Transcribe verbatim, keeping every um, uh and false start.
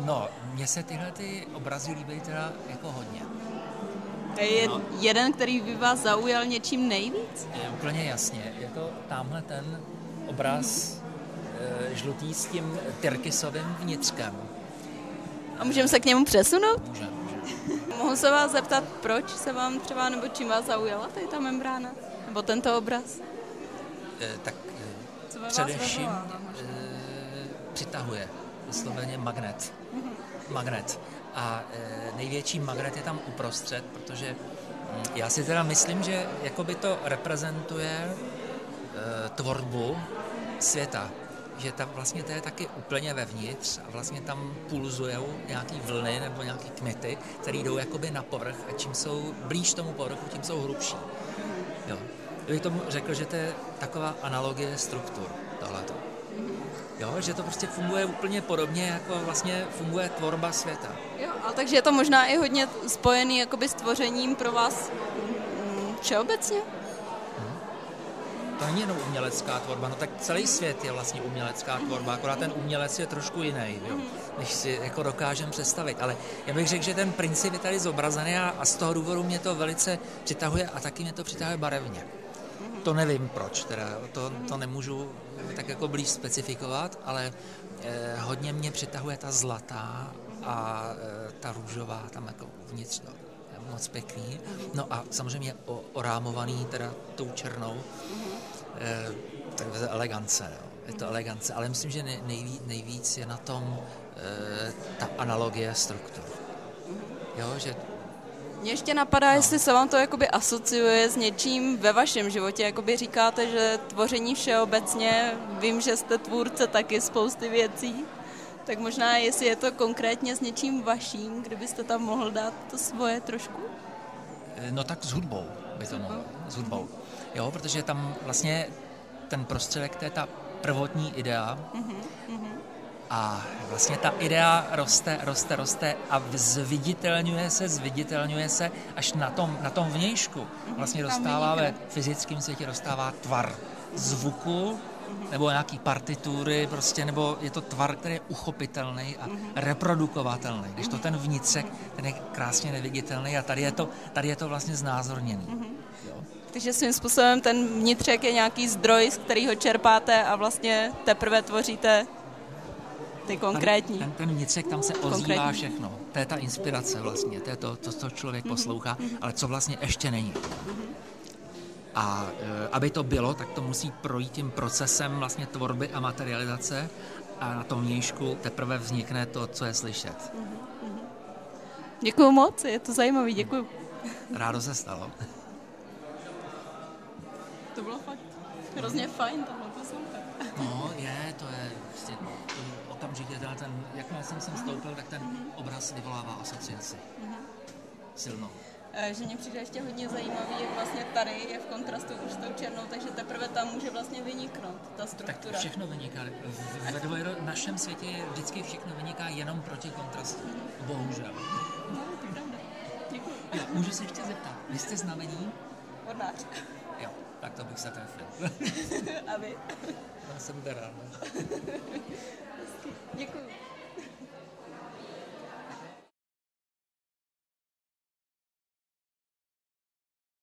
No, mně se tyhle ty obrazy líbí teda jako hodně. Je No. jeden, který by vás zaujal něčím nejvíc? Je úplně jasně. Je to tamhle ten obraz e, žlutý s tím tyrkysovým vnitřkem. A můžeme se k němu přesunout? Můžeme, můžeme. Mohu se vás zeptat, proč se vám třeba, nebo čím vás zaujala tady ta membrána? Nebo tento obraz? E, tak Co e, ve vás především vyvolává e, přitahuje vysloveně magnet. Magnet. A e, největší magnet je tam uprostřed, protože hm, já si teda myslím, že jakoby to reprezentuje e, tvorbu světa. Že tam vlastně to je taky úplně vevnitř a vlastně tam pulzujou nějaký vlny nebo nějaký kmity, které jdou jakoby na povrch a čím jsou blíž tomu povrchu, tím jsou hrubší. Jo. Kdybych tomu řekl, že to je taková analogie struktur, tohleto. Jo, že to prostě funguje úplně podobně, jako vlastně funguje tvorba světa. Jo, ale takže je to možná i hodně spojený jakoby s tvořením pro vás mm, všeobecně? To není jenom umělecká tvorba, no tak celý svět je vlastně umělecká tvorba, akorát ten umělec je trošku jiný, jo, než si jako dokážeme představit. Ale já bych řekl, že ten princip je tady zobrazený a, a z toho důvodu mě to velice přitahuje a taky mě to přitahuje barevně. To nevím proč, teda to, to nemůžu tak jako blíž specifikovat, ale eh, hodně mě přitahuje ta zlatá a eh, ta růžová tam jako uvnitř, no, moc pěkný. No a samozřejmě o, orámovaný teda tou černou, eh, tak je to elegance, no. Je to elegance, ale myslím, že nejví, nejvíc je na tom eh, ta analogie struktur. Jo, že Mně ještě napadá, no. jestli se vám to jakoby asociuje s něčím ve vašem životě. Jakoby říkáte, že tvoření všeobecně, vím, že jste tvůrce taky spousty věcí, tak možná jestli je to konkrétně s něčím vaším, kdybyste tam mohl dát to svoje trošku? No tak s hudbou by to mohlo, s hudbou. Jo, protože tam vlastně ten prostředek, to je ta prvotní idea, mm-hmm. A vlastně ta idea roste, roste, roste a zviditelňuje se, zviditelňuje se až na tom, na tom vnějšku. Vlastně dostává ve fyzickém světě dostává tvar zvuku nebo nějaký partitury, prostě, nebo je to tvar, který je uchopitelný a reprodukovatelný. Když to ten vnitřek, ten je krásně neviditelný a tady je to, tady je to vlastně znázorněný. Jo. Takže svým způsobem ten vnitřek je nějaký zdroj, z kterého čerpáte a vlastně teprve tvoříte ty konkrétní. Ten, ten vnitřek, tam se ozývá všechno. To je ta inspirace vlastně, to je to, to co člověk poslouchá, mm-hmm. ale co vlastně ještě není. Mm-hmm. A e, aby to bylo, tak to musí projít tím procesem vlastně tvorby a materializace a na tom vnějšku teprve vznikne to, co je slyšet. Mm-hmm. Děkuju moc, je to zajímavý, děkuju. Rádo se stalo. To bylo fakt hrozně fajn tohle poslouchat. No, je, to je prostě okamžitě ten, jakmile jsem sem vstoupil, tak ten mm-hmm. obraz vyvolává asociaci. Mm-hmm. Silnou. Že mě přijde ještě hodně zajímavý, jak vlastně tady je v kontrastu už s tou černou, takže teprve tam může vlastně vyniknout ta struktura. Tak všechno vyniká. V, ve dvojro, našem světě vždycky všechno vyniká jenom proti kontrastu. Mm-hmm. Bohužel. No, to je pravda. Děkuji. Jo, můžu se ještě zeptat, vy jste znamení? Vodnář. Jo, tak to bych se trefil. A vy? Já jsem teda rád. Děkuji.